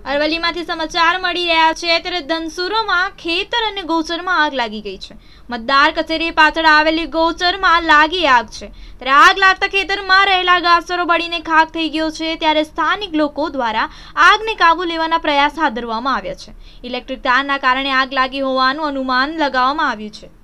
અરવલ્લીમાંથી સમાચાર મળી રહ્યા છે ત્યારે ધનસુરોમાં ખેતર અને ગૌચરમાં આગ લાગી ગઈ છે। મતદાર કચેરી પાછળ આવેલી ગૌચરમાં લાગી આગ છે ત્યારે આગ લાગતા ખેતરમાં રહેલા ઘાસચારો બળીને ખાખ થઈ ગયો છે। ત્યારે સ્થાનિક લોકો દ્વારા આગને કાબુ લેવાના પ્રયાસ હાથ ધરવામાં આવ્યા છે। ઇલેક્ટ્રિક તારના કારણે આગ લાગી હોવાનું અનુમાન લગાવવામાં આવ્યું છે।